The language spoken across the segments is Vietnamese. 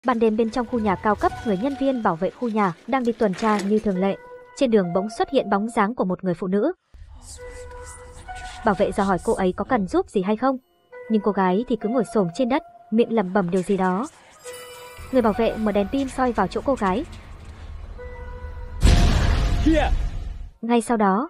Ban đêm bên trong khu nhà cao cấp, người nhân viên bảo vệ khu nhà đang đi tuần tra như thường lệ. Trên đường bỗng xuất hiện bóng dáng của một người phụ nữ. Bảo vệ dò hỏi cô ấy có cần giúp gì hay không, nhưng cô gái thì cứ ngồi xổm trên đất, miệng lẩm bẩm điều gì đó. Người bảo vệ mở đèn pin soi vào chỗ cô gái. Ngay sau đó,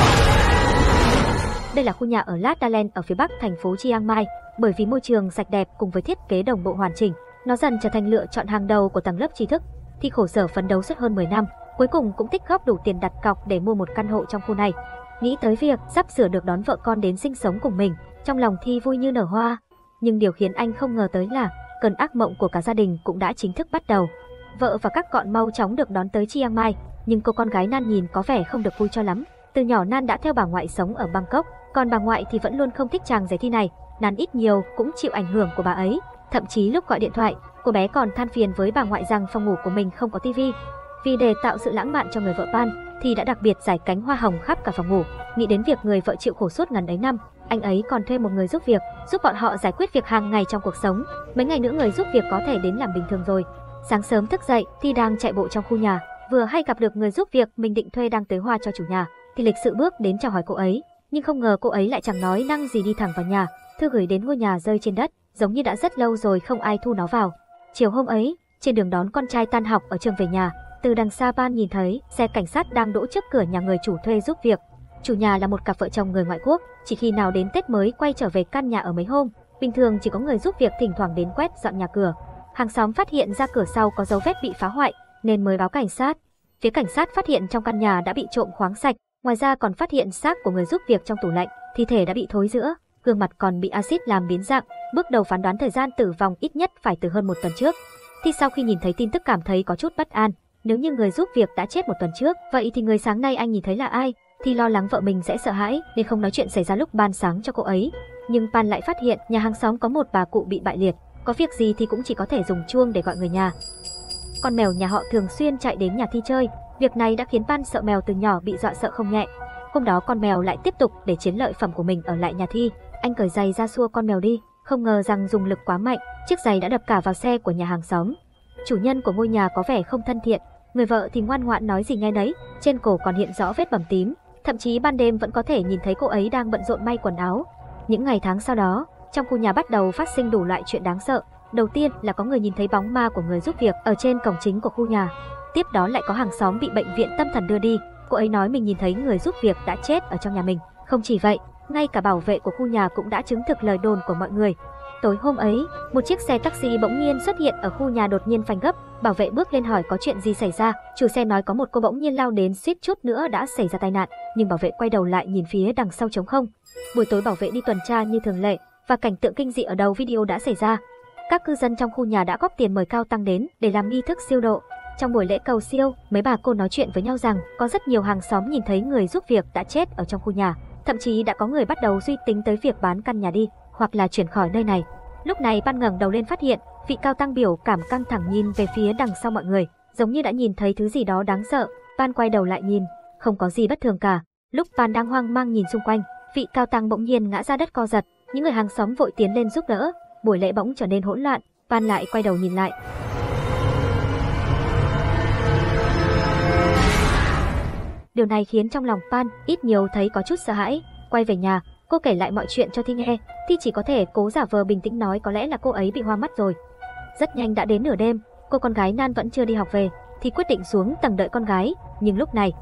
đây là khu nhà ở Lát Đa Len ở phía bắc thành phố Chiang Mai. Bởi vì môi trường sạch đẹp cùng với thiết kế đồng bộ hoàn chỉnh, nó dần trở thành lựa chọn hàng đầu của tầng lớp trí thức. Thi khổ sở phấn đấu suốt hơn 10 năm, cuối cùng cũng tích góp đủ tiền đặt cọc để mua một căn hộ trong khu này. Nghĩ tới việc sắp sửa được đón vợ con đến sinh sống cùng mình, trong lòng Thi vui như nở hoa. Nhưng điều khiến anh không ngờ tới là cơn ác mộng của cả gia đình cũng đã chính thức bắt đầu. Vợ và các con mau chóng được đón tới Chiang Mai, nhưng cô con gái Nan nhìn có vẻ không được vui cho lắm. Từ nhỏ Nan đã theo bà ngoại sống ở Bangkok, còn bà ngoại thì vẫn luôn không thích chàng rể Thi này. Nan ít nhiều cũng chịu ảnh hưởng của bà ấy. Thậm chí lúc gọi điện thoại, cô bé còn than phiền với bà ngoại rằng phòng ngủ của mình không có tivi. Vì để tạo sự lãng mạn cho người vợ Pan, thì đã đặc biệt rải cánh hoa hồng khắp cả phòng ngủ. Nghĩ đến việc người vợ chịu khổ suốt ngần ấy năm, anh ấy còn thuê một người giúp việc, giúp bọn họ giải quyết việc hàng ngày trong cuộc sống. Mấy ngày nữa người giúp việc có thể đến làm bình thường rồi. Sáng sớm thức dậy, Thi đang chạy bộ trong khu nhà, vừa hay gặp được người giúp việc mình định thuê đang tưới hoa cho chủ nhà, thì lịch sự bước đến chào hỏi cô ấy. Nhưng không ngờ cô ấy lại chẳng nói năng gì đi thẳng vào nhà. Thư gửi đến ngôi nhà rơi trên đất, giống như đã rất lâu rồi không ai thu nó vào. Chiều hôm ấy, trên đường đón con trai tan học ở trường về nhà, từ đằng xa Pan nhìn thấy xe cảnh sát đang đỗ trước cửa nhà người chủ thuê giúp việc. Chủ nhà là một cặp vợ chồng người ngoại quốc, chỉ khi nào đến Tết mới quay trở về căn nhà ở mấy hôm. Bình thường chỉ có người giúp việc thỉnh thoảng đến quét dọn nhà cửa. Hàng xóm phát hiện ra cửa sau có dấu vết bị phá hoại nên mới báo cảnh sát. Phía cảnh sát phát hiện trong căn nhà đã bị trộm khoáng sạch, ngoài ra còn phát hiện xác của người giúp việc trong tủ lạnh, thi thể đã bị thối rữa, gương mặt còn bị axit làm biến dạng. Bước đầu phán đoán thời gian tử vong ít nhất phải từ hơn một tuần trước. Thì sau khi nhìn thấy tin tức cảm thấy có chút bất an. Nếu như người giúp việc đã chết một tuần trước, vậy thì người sáng nay anh nhìn thấy là ai? Thì lo lắng vợ mình sẽ sợ hãi nên không nói chuyện xảy ra lúc ban sáng cho cô ấy. Nhưng Pan lại phát hiện nhà hàng xóm có một bà cụ bị bại liệt, có việc gì thì cũng chỉ có thể dùng chuông để gọi người nhà. Con mèo nhà họ thường xuyên chạy đến nhà Thi chơi, việc này đã khiến Pan sợ mèo từ nhỏ bị dọa sợ không nhẹ. Hôm đó con mèo lại tiếp tục để chiến lợi phẩm của mình ở lại nhà Thi. Anh cởi giày ra xua con mèo đi, không ngờ rằng dùng lực quá mạnh, chiếc giày đã đập cả vào xe của nhà hàng xóm. Chủ nhân của ngôi nhà có vẻ không thân thiện, người vợ thì ngoan ngoãn nói gì nghe nấy, trên cổ còn hiện rõ vết bầm tím, thậm chí ban đêm vẫn có thể nhìn thấy cô ấy đang bận rộn may quần áo. Những ngày tháng sau đó, trong khu nhà bắt đầu phát sinh đủ loại chuyện đáng sợ. Đầu tiên là có người nhìn thấy bóng ma của người giúp việc ở trên cổng chính của khu nhà. Tiếp đó lại có hàng xóm bị bệnh viện tâm thần đưa đi, cô ấy nói mình nhìn thấy người giúp việc đã chết ở trong nhà mình. Không chỉ vậy, ngay cả bảo vệ của khu nhà cũng đã chứng thực lời đồn của mọi người. Tối hôm ấy, một chiếc xe taxi bỗng nhiên xuất hiện ở khu nhà, đột nhiên phanh gấp. Bảo vệ bước lên hỏi có chuyện gì xảy ra. Chủ xe nói có một cô bỗng nhiên lao đến, suýt chút nữa đã xảy ra tai nạn. Nhưng bảo vệ quay đầu lại nhìn phía đằng sau trống không. Buổi tối bảo vệ đi tuần tra như thường lệ, và cảnh tượng kinh dị ở đầu video đã xảy ra. Các cư dân trong khu nhà đã góp tiền mời Cao Tăng đến để làm nghi thức siêu độ. Trong buổi lễ cầu siêu, mấy bà cô nói chuyện với nhau rằng có rất nhiều hàng xóm nhìn thấy người giúp việc đã chết ở trong khu nhà. Thậm chí đã có người bắt đầu suy tính tới việc bán căn nhà đi, hoặc là chuyển khỏi nơi này. Lúc này Pan ngẩng đầu lên phát hiện vị Cao Tăng biểu cảm căng thẳng nhìn về phía đằng sau mọi người, giống như đã nhìn thấy thứ gì đó đáng sợ. Pan quay đầu lại nhìn, không có gì bất thường cả. Lúc Pan đang hoang mang nhìn xung quanh, vị Cao Tăng bỗng nhiên ngã ra đất co giật. Những người hàng xóm vội tiến lên giúp đỡ. Buổi lễ bỗng trở nên hỗn loạn. Pan lại quay đầu nhìn lại. Điều này khiến trong lòng Pan ít nhiều thấy có chút sợ hãi. Quay về nhà, cô kể lại mọi chuyện cho Thi nghe. Thi chỉ có thể cố giả vờ bình tĩnh nói có lẽ là cô ấy bị hoa mắt rồi. Rất nhanh đã đến nửa đêm, cô con gái Nan vẫn chưa đi học về. Thi quyết định xuống tầng đợi con gái. Nhưng lúc này,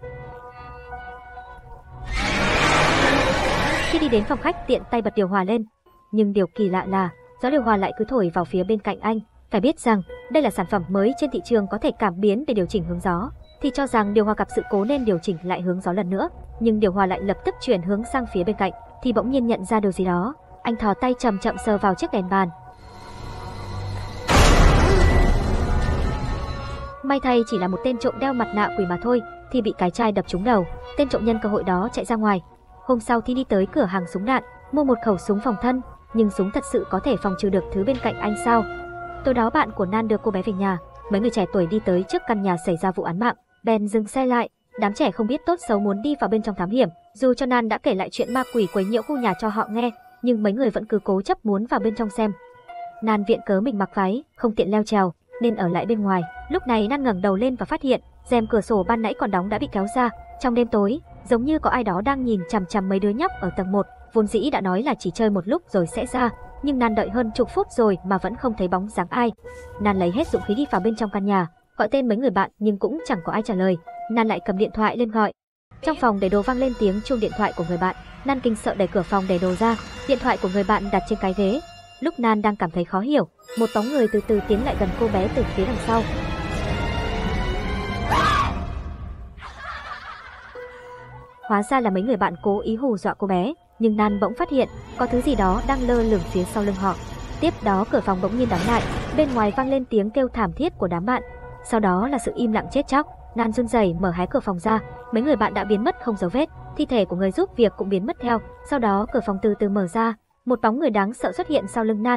khi đi đến phòng khách tiện tay bật điều hòa lên. Nhưng điều kỳ lạ là gió điều hòa lại cứ thổi vào phía bên cạnh anh. Phải biết rằng đây là sản phẩm mới trên thị trường có thể cảm biến để điều chỉnh hướng gió. Thì cho rằng điều hòa gặp sự cố nên điều chỉnh lại hướng gió lần nữa, nhưng điều hòa lại lập tức chuyển hướng sang phía bên cạnh. Thì bỗng nhiên nhận ra điều gì đó, anh thò tay chậm chậm sờ vào chiếc đèn bàn. May thay chỉ là một tên trộm đeo mặt nạ quỷ mà thôi, thì bị cái chai đập trúng đầu. Tên trộm nhân cơ hội đó chạy ra ngoài. Hôm sau thì đi tới cửa hàng súng đạn, mua một khẩu súng phòng thân. Nhưng súng thật sự có thể phòng trừ được thứ bên cạnh anh sao? Tối đó bạn của Nan đưa cô bé về nhà. Mấy người trẻ tuổi đi tới trước căn nhà xảy ra vụ án mạng, bèn dừng xe lại. Đám trẻ không biết tốt xấu muốn đi vào bên trong thám hiểm. Dù cho Nan đã kể lại chuyện ma quỷ quấy nhiễu khu nhà cho họ nghe, nhưng mấy người vẫn cứ cố chấp muốn vào bên trong xem. Nan viện cớ mình mặc váy, không tiện leo trèo, nên ở lại bên ngoài. Lúc này Nan ngẩng đầu lên và phát hiện rèm cửa sổ ban nãy còn đóng đã bị kéo ra. Trong đêm tối, giống như có ai đó đang nhìn chằm chằm mấy đứa nhóc ở tầng 1. Vốn dĩ đã nói là chỉ chơi một lúc rồi sẽ ra, nhưng Nan đợi hơn chục phút rồi mà vẫn không thấy bóng dáng ai. Nan lấy hết dũng khí đi vào bên trong căn nhà, gọi tên mấy người bạn nhưng cũng chẳng có ai trả lời. Nan lại cầm điện thoại lên gọi. Trong phòng để đồ vang lên tiếng chuông điện thoại của người bạn. Nan kinh sợ đẩy cửa phòng để đồ ra, điện thoại của người bạn đặt trên cái ghế. Lúc Nan đang cảm thấy khó hiểu, một bóng người từ từ tiến lại gần cô bé từ phía đằng sau. Hóa ra là mấy người bạn cố ý hù dọa cô bé, nhưng Nan bỗng phát hiện có thứ gì đó đang lơ lửng phía sau lưng họ. Tiếp đó cửa phòng bỗng nhiên đóng lại, bên ngoài vang lên tiếng kêu thảm thiết của đám bạn. Sau đó là sự im lặng chết chóc. Nan run rẩy mở hé cửa phòng ra, mấy người bạn đã biến mất không dấu vết, thi thể của người giúp việc cũng biến mất theo. Sau đó cửa phòng từ từ mở ra, một bóng người đáng sợ xuất hiện sau lưng Nan.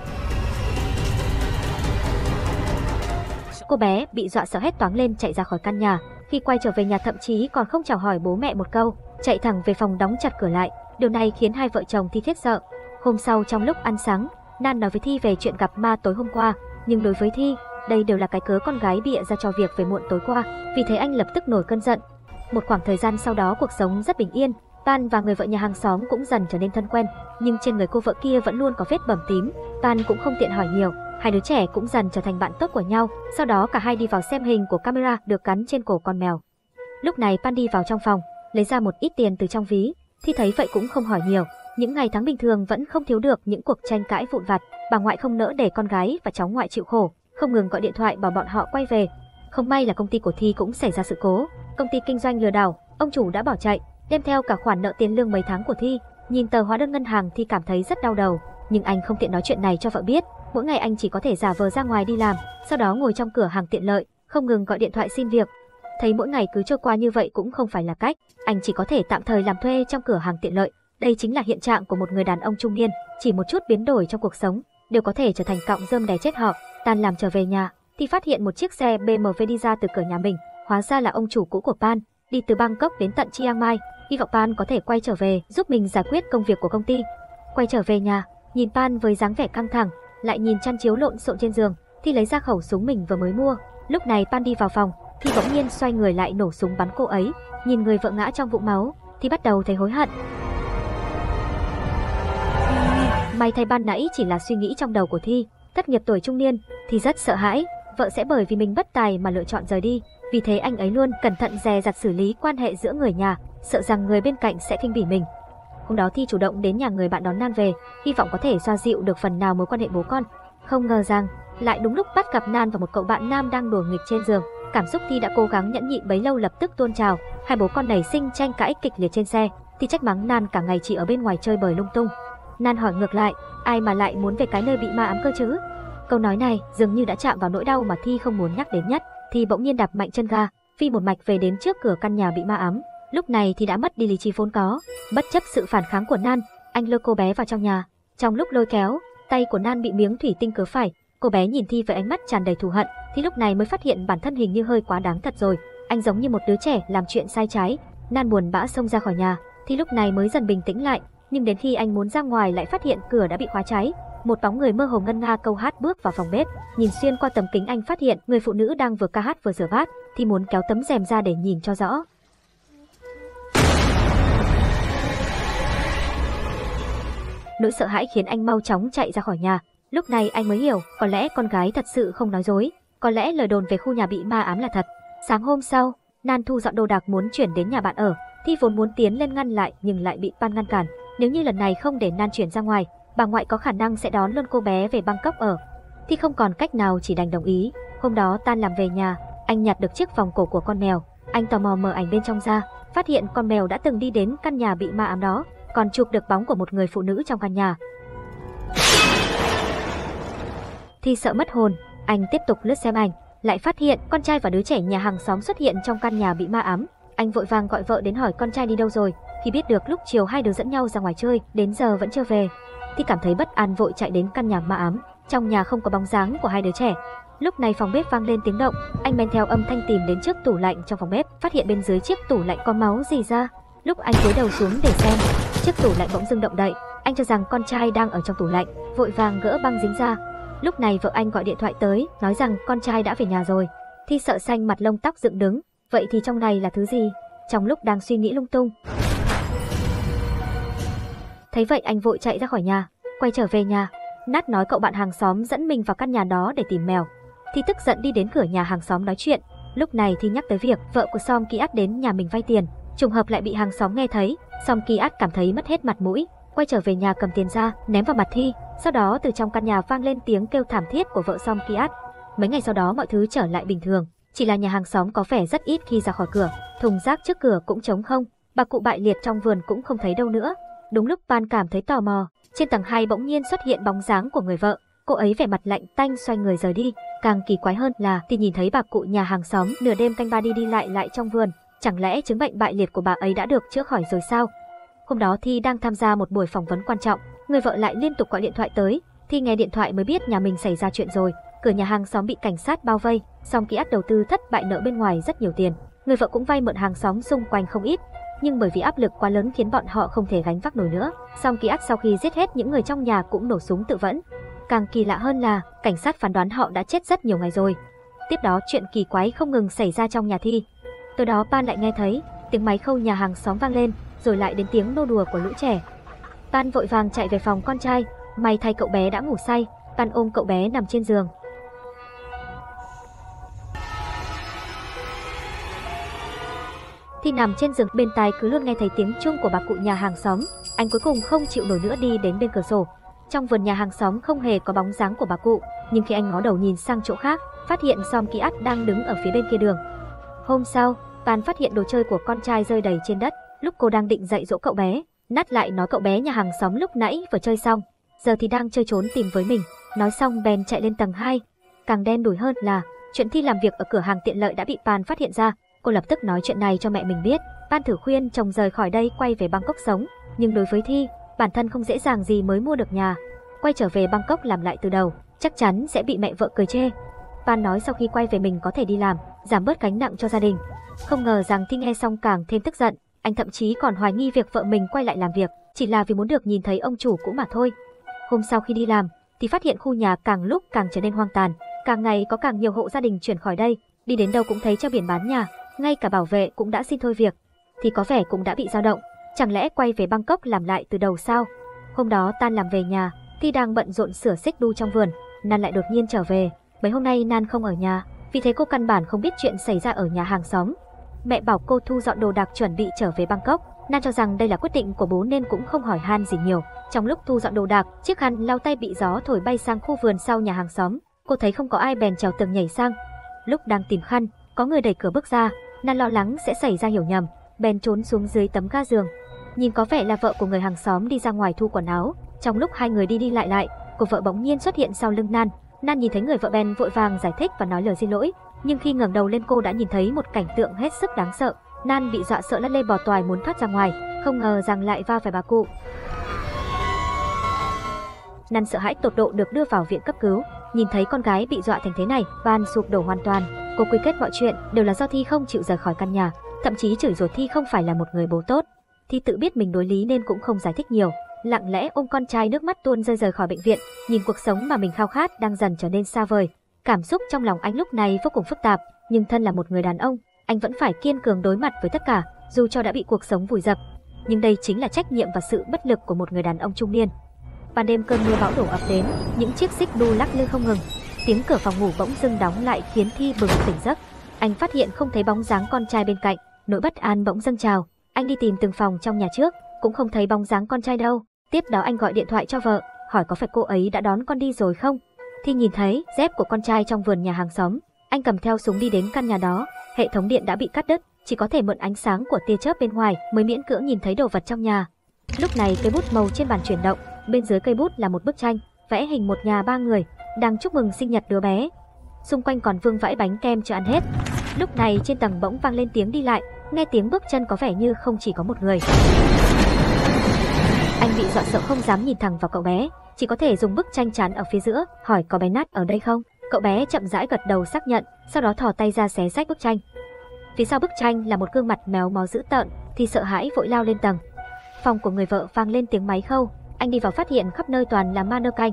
Cô bé bị dọa sợ hét toáng lên chạy ra khỏi căn nhà. Khi quay trở về nhà thậm chí còn không chào hỏi bố mẹ một câu, chạy thẳng về phòng đóng chặt cửa lại. Điều này khiến hai vợ chồng Thi khiếp sợ. Hôm sau trong lúc ăn sáng, Nan nói với Thi về chuyện gặp ma tối hôm qua, nhưng đối với Thi, đây đều là cái cớ con gái bịa ra cho việc về muộn tối qua. Vì thế anh lập tức nổi cơn giận. Một khoảng thời gian sau đó cuộc sống rất bình yên, Pan và người vợ nhà hàng xóm cũng dần trở nên thân quen, nhưng trên người cô vợ kia vẫn luôn có vết bầm tím. Pan cũng không tiện hỏi nhiều, hai đứa trẻ cũng dần trở thành bạn tốt của nhau. Sau đó cả hai đi vào xem hình của camera được gắn trên cổ con mèo. Lúc này Pan đi vào trong phòng, lấy ra một ít tiền từ trong ví. Thi thấy vậy cũng không hỏi nhiều. Những ngày tháng bình thường vẫn không thiếu được những cuộc tranh cãi vụn vặt. Bà ngoại không nỡ để con gái và cháu ngoại chịu khổ, không ngừng gọi điện thoại bảo bọn họ quay về. Không may là công ty của Thi cũng xảy ra sự cố. Công ty kinh doanh lừa đảo, ông chủ đã bỏ chạy, đem theo cả khoản nợ tiền lương mấy tháng của Thi. Nhìn tờ hóa đơn ngân hàng Thi cảm thấy rất đau đầu, nhưng anh không tiện nói chuyện này cho vợ biết. Mỗi ngày anh chỉ có thể giả vờ ra ngoài đi làm, sau đó ngồi trong cửa hàng tiện lợi, không ngừng gọi điện thoại xin việc. Thấy mỗi ngày cứ trôi qua như vậy cũng không phải là cách, anh chỉ có thể tạm thời làm thuê trong cửa hàng tiện lợi. Đây chính là hiện trạng của một người đàn ông trung niên, chỉ một chút biến đổi trong cuộc sống đều có thể trở thành cọng rơm đè chết họ. Tan làm trở về nhà thì phát hiện một chiếc xe BMW đi ra từ cửa nhà mình, hóa ra là ông chủ cũ của Pan, đi từ Bangkok đến tận Chiang Mai, hy vọng Pan có thể quay trở về giúp mình giải quyết công việc của công ty. Quay trở về nhà, nhìn Pan với dáng vẻ căng thẳng, lại nhìn chăn chiếu lộn xộn trên giường, thì lấy ra khẩu súng mình vừa mới mua. Lúc này Pan đi vào phòng, thì bỗng nhiên xoay người lại nổ súng bắn cô ấy. Nhìn người vợ ngã trong vũng máu, thì bắt đầu thấy hối hận. May thay ban nãy chỉ là suy nghĩ trong đầu của Thi. Thất nghiệp tuổi trung niên, thì rất sợ hãi vợ sẽ bởi vì mình bất tài mà lựa chọn rời đi. Vì thế anh ấy luôn cẩn thận dè dặt xử lý quan hệ giữa người nhà, sợ rằng người bên cạnh sẽ khinh bỉ mình. Hôm đó Thi chủ động đến nhà người bạn đón Nan về, hy vọng có thể xoa dịu được phần nào mối quan hệ bố con. Không ngờ rằng lại đúng lúc bắt gặp Nan và một cậu bạn nam đang đùa nghịch trên giường. Cảm xúc Thi đã cố gắng nhẫn nhịn bấy lâu lập tức tuôn trào. Hai bố con nảy sinh tranh cãi kịch liệt trên xe. Thi trách mắng Nan cả ngày chỉ ở bên ngoài chơi bời lung tung. Nan hỏi ngược lại, ai mà lại muốn về cái nơi bị ma ám cơ chứ? Câu nói này dường như đã chạm vào nỗi đau mà Thi không muốn nhắc đến nhất. Thi bỗng nhiên đạp mạnh chân ga, phi một mạch về đến trước cửa căn nhà bị ma ám. Lúc này Thi đã mất đi lý trí vốn có. Bất chấp sự phản kháng của Nan, anh lôi cô bé vào trong nhà. Trong lúc lôi kéo, tay của Nan bị miếng thủy tinh cứa phải. Cô bé nhìn Thi với ánh mắt tràn đầy thù hận. Thi lúc này mới phát hiện bản thân hình như hơi quá đáng thật rồi. Anh giống như một đứa trẻ làm chuyện sai trái. Nan buồn bã xông ra khỏi nhà. Thi lúc này mới dần bình tĩnh lại. Nhưng đến khi anh muốn ra ngoài lại phát hiện cửa đã bị khóa cháy. Một bóng người mơ hồ ngân nga câu hát bước vào phòng bếp. Nhìn xuyên qua tấm kính anh phát hiện người phụ nữ đang vừa ca hát vừa rửa bát. Thì muốn kéo tấm rèm ra để nhìn cho rõ. Nỗi sợ hãi khiến anh mau chóng chạy ra khỏi nhà. Lúc này anh mới hiểu, có lẽ con gái thật sự không nói dối. Có lẽ lời đồn về khu nhà bị ma ám là thật. Sáng hôm sau, Nan thu dọn đồ đạc muốn chuyển đến nhà bạn ở. Thi vốn muốn tiến lên ngăn lại nhưng lại bị Pan ngăn cản. Nếu như lần này không để Nan chuyển ra ngoài, bà ngoại có khả năng sẽ đón luôn cô bé về Bangkok ở. Thi không còn cách nào chỉ đành đồng ý. Hôm đó Tan làm về nhà, anh nhặt được chiếc vòng cổ của con mèo. Anh tò mò mở ảnh bên trong ra, phát hiện con mèo đã từng đi đến căn nhà bị ma ám đó, còn chụp được bóng của một người phụ nữ trong căn nhà. Thi sợ mất hồn, anh tiếp tục lướt xem ảnh, lại phát hiện con trai và đứa trẻ nhà hàng xóm xuất hiện trong căn nhà bị ma ám. Anh vội vàng gọi vợ đến hỏi con trai đi đâu rồi. Khi biết được lúc chiều hai đứa dẫn nhau ra ngoài chơi, đến giờ vẫn chưa về, Thi cảm thấy bất an vội chạy đến căn nhà ma ám. Trong nhà không có bóng dáng của hai đứa trẻ. Lúc này phòng bếp vang lên tiếng động, anh men theo âm thanh tìm đến trước tủ lạnh trong phòng bếp, phát hiện bên dưới chiếc tủ lạnh có máu rỉ ra. Lúc anh cúi đầu xuống để xem, chiếc tủ lạnh bỗng dưng động đậy. Anh cho rằng con trai đang ở trong tủ lạnh, vội vàng gỡ băng dính ra. Lúc này vợ anh gọi điện thoại tới, nói rằng con trai đã về nhà rồi. Thi sợ xanh mặt lông tóc dựng đứng, vậy thì trong này là thứ gì? Trong lúc đang suy nghĩ lung tung, thấy vậy anh vội chạy ra khỏi nhà, quay trở về nhà. Nát nói cậu bạn hàng xóm dẫn mình vào căn nhà đó để tìm mèo. Thi tức giận đi đến cửa nhà hàng xóm nói chuyện. Lúc này Thi nhắc tới việc vợ của Song Ki-at đến nhà mình vay tiền, trùng hợp lại bị hàng xóm nghe thấy. Song Ki-at cảm thấy mất hết mặt mũi, quay trở về nhà cầm tiền ra ném vào mặt Thi. Sau đó từ trong căn nhà vang lên tiếng kêu thảm thiết của vợ Song Ki-at. Mấy ngày sau đó mọi thứ trở lại bình thường, chỉ là nhà hàng xóm có vẻ rất ít khi ra khỏi cửa, thùng rác trước cửa cũng trống không, bà cụ bại liệt trong vườn cũng không thấy đâu nữa. Đúng lúc Pan cảm thấy tò mò, trên tầng 2 bỗng nhiên xuất hiện bóng dáng của người vợ. Cô ấy vẻ mặt lạnh tanh xoay người rời đi. Càng kỳ quái hơn là thì nhìn thấy bà cụ nhà hàng xóm nửa đêm canh ba đi đi lại trong vườn. Chẳng lẽ chứng bệnh bại liệt của bà ấy đã được chữa khỏi rồi sao? Hôm đó Thi đang tham gia một buổi phỏng vấn quan trọng, người vợ lại liên tục gọi điện thoại tới. Thi nghe điện thoại mới biết nhà mình xảy ra chuyện rồi. Cửa nhà hàng xóm bị cảnh sát bao vây, Song Ki-at đầu tư thất bại nợ bên ngoài rất nhiều tiền. Người vợ cũng vay mượn hàng xóm xung quanh không ít, nhưng bởi vì áp lực quá lớn khiến bọn họ không thể gánh vác nổi nữa. Song Ki-at sau khi giết hết những người trong nhà cũng nổ súng tự vẫn. Càng kỳ lạ hơn là cảnh sát phán đoán họ đã chết rất nhiều ngày rồi. Tiếp đó chuyện kỳ quái không ngừng xảy ra trong nhà Thi. Tối đó Pan lại nghe thấy tiếng máy khâu nhà hàng xóm vang lên, rồi lại đến tiếng nô đùa của lũ trẻ. Pan vội vàng chạy về phòng con trai, may thay cậu bé đã ngủ say. Pan ôm cậu bé nằm trên giường. Thi nằm trên giường, bên tai cứ luôn nghe thấy tiếng chuông của bà cụ nhà hàng xóm. Anh cuối cùng không chịu nổi nữa đi đến bên cửa sổ. Trong vườn nhà hàng xóm không hề có bóng dáng của bà cụ, nhưng khi anh ngó đầu nhìn sang chỗ khác, phát hiện Song Ki-at đang đứng ở phía bên kia đường. Hôm sau, Pan phát hiện đồ chơi của con trai rơi đầy trên đất. Lúc cô đang định dạy dỗ cậu bé, Nat lại nói cậu bé nhà hàng xóm lúc nãy vừa chơi xong, giờ thì đang chơi trốn tìm với mình. Nói xong bèn chạy lên tầng 2. Càng đen đủi hơn là chuyện Thi làm việc ở cửa hàng tiện lợi đã bị Pan phát hiện ra. Cô lập tức nói chuyện này cho mẹ mình biết. Pan thử khuyên chồng rời khỏi đây quay về Bangkok sống, nhưng đối với Thi, bản thân không dễ dàng gì mới mua được nhà. Quay trở về Bangkok làm lại từ đầu, chắc chắn sẽ bị mẹ vợ cười chê. Pan nói sau khi quay về mình có thể đi làm, giảm bớt gánh nặng cho gia đình. Không ngờ rằng Thi nghe xong càng thêm tức giận, anh thậm chí còn hoài nghi việc vợ mình quay lại làm việc chỉ là vì muốn được nhìn thấy ông chủ cũ mà thôi. Hôm sau khi đi làm, thì phát hiện khu nhà càng lúc càng trở nên hoang tàn, càng ngày có càng nhiều hộ gia đình chuyển khỏi đây, đi đến đâu cũng thấy treo biển bán nhà, ngay cả bảo vệ cũng đã xin thôi việc. Thì có vẻ cũng đã bị dao động, chẳng lẽ quay về Bangkok làm lại từ đầu sao? Hôm đó tan làm về nhà, Thi đang bận rộn sửa xích đu trong vườn, Nan lại đột nhiên trở về. Mấy hôm nay Nan không ở nhà, vì thế cô căn bản không biết chuyện xảy ra ở nhà hàng xóm. Mẹ bảo cô thu dọn đồ đạc chuẩn bị trở về Bangkok. Nan cho rằng đây là quyết định của bố nên cũng không hỏi han gì nhiều. Trong lúc thu dọn đồ đạc, chiếc khăn lau tay bị gió thổi bay sang khu vườn sau nhà hàng xóm. Cô thấy không có ai bèn trèo tường nhảy sang. Lúc đang tìm khăn, có người đẩy cửa bước ra. Nan lo lắng sẽ xảy ra hiểu nhầm, bèn trốn xuống dưới tấm ga giường. Nhìn có vẻ là vợ của người hàng xóm đi ra ngoài thu quần áo. Trong lúc hai người đi đi lại, cô vợ bỗng nhiên xuất hiện sau lưng Nan. Nan nhìn thấy người vợ bèn vội vàng giải thích và nói lời xin lỗi. Nhưng khi ngẩng đầu lên cô đã nhìn thấy một cảnh tượng hết sức đáng sợ. Nan bị dọa sợ lăn lê bò toài muốn thoát ra ngoài, không ngờ rằng lại va phải bà cụ. Nan sợ hãi tột độ được đưa vào viện cấp cứu. Nhìn thấy con gái bị dọa thành thế này, Van sụp đổ hoàn toàn. Cô quy kết mọi chuyện đều là do Thi không chịu rời khỏi căn nhà, thậm chí chửi rủa Thi không phải là một người bố tốt. Thi tự biết mình đối lý nên cũng không giải thích nhiều, lặng lẽ ôm con trai nước mắt tuôn rơi rời khỏi bệnh viện, nhìn cuộc sống mà mình khao khát đang dần trở nên xa vời. Cảm xúc trong lòng anh lúc này vô cùng phức tạp, nhưng thân là một người đàn ông, anh vẫn phải kiên cường đối mặt với tất cả, dù cho đã bị cuộc sống vùi dập. Nhưng đây chính là trách nhiệm và sự bất lực của một người đàn ông trung niên. Ban đêm cơn mưa bão đổ ập đến, những chiếc xích đu lắc lư không ngừng. Tiếng cửa phòng ngủ bỗng dưng đóng lại khiến Thi bừng tỉnh giấc. Anh phát hiện không thấy bóng dáng con trai bên cạnh, nỗi bất an bỗng dâng trào. Anh đi tìm từng phòng trong nhà trước, cũng không thấy bóng dáng con trai đâu. Tiếp đó anh gọi điện thoại cho vợ, hỏi có phải cô ấy đã đón con đi rồi không. Thi nhìn thấy dép của con trai trong vườn nhà hàng xóm. Anh cầm theo súng đi đến căn nhà đó. Hệ thống điện đã bị cắt đứt, chỉ có thể mượn ánh sáng của tia chớp bên ngoài mới miễn cưỡng nhìn thấy đồ vật trong nhà. Lúc này cây bút màu trên bàn chuyển động, bên dưới cây bút là một bức tranh vẽ hình một nhà ba người đang chúc mừng sinh nhật đứa bé. Xung quanh còn vương vãi bánh kem chưa ăn hết. Lúc này trên tầng bỗng vang lên tiếng đi lại, nghe tiếng bước chân có vẻ như không chỉ có một người. Anh bị dọa sợ không dám nhìn thẳng vào cậu bé, chỉ có thể dùng bức tranh chắn ở phía giữa, hỏi có bé Nat ở đây không. Cậu bé chậm rãi gật đầu xác nhận, sau đó thò tay ra xé rách bức tranh. Phía sau bức tranh là một gương mặt méo mó dữ tợn, thì sợ hãi vội lao lên tầng. Phòng của người vợ vang lên tiếng máy khâu, anh đi vào phát hiện khắp nơi toàn là ma nơ canh.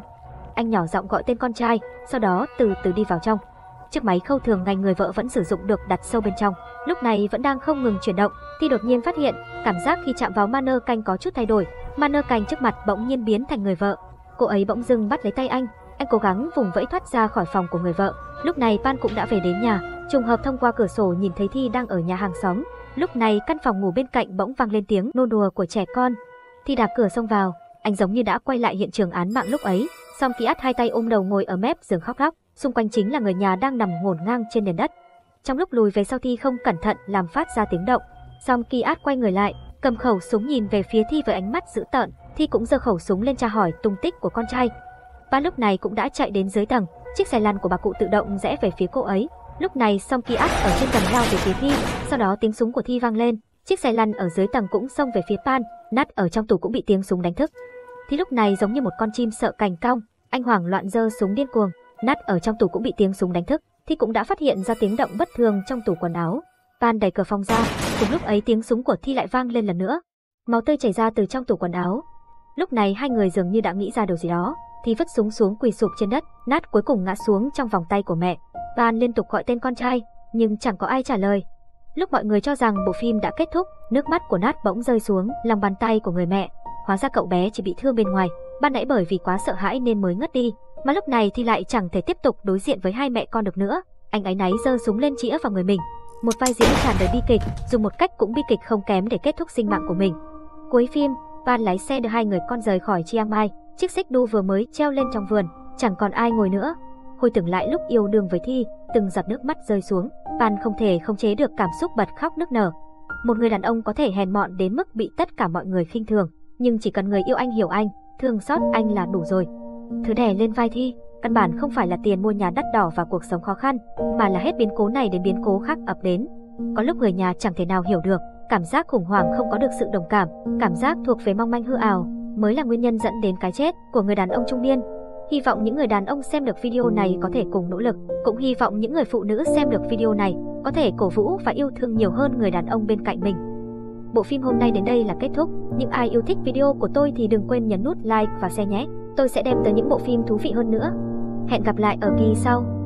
Anh nhỏ giọng gọi tên con trai, sau đó từ từ đi vào trong. Chiếc máy khâu thường ngày người vợ vẫn sử dụng được đặt sâu bên trong. Lúc này vẫn đang không ngừng chuyển động, thì đột nhiên phát hiện, cảm giác khi chạm vào mannequin có chút thay đổi. Mannequin trước mặt bỗng nhiên biến thành người vợ. Cô ấy bỗng dưng bắt lấy tay anh cố gắng vùng vẫy thoát ra khỏi phòng của người vợ. Lúc này Pan cũng đã về đến nhà, trùng hợp thông qua cửa sổ nhìn thấy Thi đang ở nhà hàng xóm. Lúc này căn phòng ngủ bên cạnh bỗng vang lên tiếng nô đùa của trẻ con. Thi đạp cửa xông vào, anh giống như đã quay lại hiện trường án mạng lúc ấy. Song Ki-at hai tay ôm đầu ngồi ở mép giường khóc lóc, xung quanh chính là người nhà đang nằm ngổn ngang trên nền đất. Trong lúc lùi về sau Thi không cẩn thận làm phát ra tiếng động. Song Ki-at quay người lại, cầm khẩu súng nhìn về phía Thi với ánh mắt dữ tợn. Thi cũng giơ khẩu súng lên tra hỏi tung tích của con trai. Pan lúc này cũng đã chạy đến dưới tầng, chiếc xe lăn của bà cụ tự động rẽ về phía cô ấy. Lúc này Song Ki-at ở trên tầng lao về phía Thi, sau đó tiếng súng của Thi vang lên, chiếc xe lăn ở dưới tầng cũng xông về phía Pan, Nat ở trong tủ cũng bị tiếng súng đánh thức. Thi lúc này giống như một con chim sợ cành cong, anh hoảng loạn giơ súng điên cuồng. Nat ở trong tủ cũng bị tiếng súng đánh thức, Thi cũng đã phát hiện ra tiếng động bất thường trong tủ quần áo. Pan đẩy cửa phòng ra, cùng lúc ấy tiếng súng của Thi lại vang lên lần nữa. Máu tươi chảy ra từ trong tủ quần áo. Lúc này hai người dường như đã nghĩ ra điều gì đó, Thi vứt súng xuống quỳ sụp trên đất, Nat cuối cùng ngã xuống trong vòng tay của mẹ. Pan liên tục gọi tên con trai, nhưng chẳng có ai trả lời. Lúc mọi người cho rằng bộ phim đã kết thúc, nước mắt của Nat bỗng rơi xuống lòng bàn tay của người mẹ. Hóa ra cậu bé chỉ bị thương bên ngoài, ban nãy bởi vì quá sợ hãi nên mới ngất đi, mà lúc này thì lại chẳng thể tiếp tục đối diện với hai mẹ con được nữa. Anh áy náy giơ súng lên chĩa vào người mình. Một vai diễn tràn đầy bi kịch, dùng một cách cũng bi kịch không kém để kết thúc sinh mạng của mình. Cuối phim, Pan lái xe đưa hai người con rời khỏi Chiang Mai. Chiếc xích đu vừa mới treo lên trong vườn, chẳng còn ai ngồi nữa. Hồi tưởng lại lúc yêu đương với Thi, từng giọt nước mắt rơi xuống, Pan không thể khống chế được cảm xúc bật khóc nức nở. Một người đàn ông có thể hèn mọn đến mức bị tất cả mọi người khinh thường, nhưng chỉ cần người yêu anh hiểu anh, thương xót anh là đủ rồi. Thứ đè lên vai Thi, căn bản không phải là tiền mua nhà đắt đỏ và cuộc sống khó khăn, mà là hết biến cố này đến biến cố khác ập đến. Có lúc người nhà chẳng thể nào hiểu được, cảm giác khủng hoảng không có được sự đồng cảm giác thuộc về mong manh hư ảo, mới là nguyên nhân dẫn đến cái chết của người đàn ông trung niên. Hy vọng những người đàn ông xem được video này có thể cùng nỗ lực, cũng hy vọng những người phụ nữ xem được video này có thể cổ vũ và yêu thương nhiều hơn người đàn ông bên cạnh mình. Bộ phim hôm nay đến đây là kết thúc, những ai yêu thích video của tôi thì đừng quên nhấn nút like và share nhé. Tôi sẽ đem tới những bộ phim thú vị hơn nữa. Hẹn gặp lại ở kỳ sau.